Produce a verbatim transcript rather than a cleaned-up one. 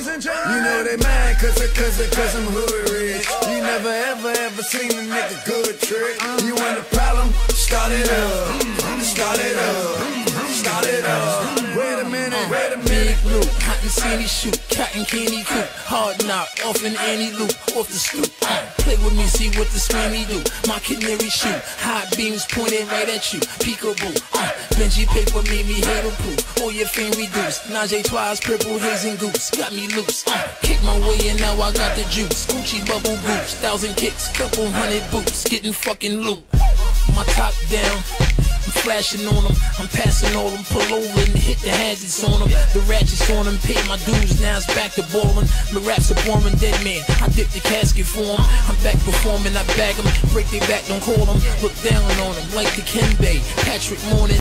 and gentlemen. You know they mad cause, cause, cause I'm hood rich. You never ever ever seen a nigga good trick. You want a problem? Start it up. Start it up. Start it up. Wait a minute, wait a minute. Big loop, cotton candy shoot, cotton candy coop, hard knock, off in any loop, off the stoop. Uh, play with me, see what the spammy do. My canary shoot, hot beams pointed right at you. Peekaboo, uh, Benji paper made me hater proof. All your fame reduced. Najee twice, purple haze and goose, got me loose. Uh, kick my way and now I got the juice. Gucci bubble boots, thousand kicks, couple hundred boots, getting fucking loot. My top down. I'm flashing on them, I'm passing all them, pull over and hit the hazards on them. The ratchets on them, pay my dues, now it's back to ballin'. The raps are boring, dead man, I dip the casket for them. I'm back performing, I bag them, break their back, don't call them. Look down on them like the Kenbay, Patrick Morning.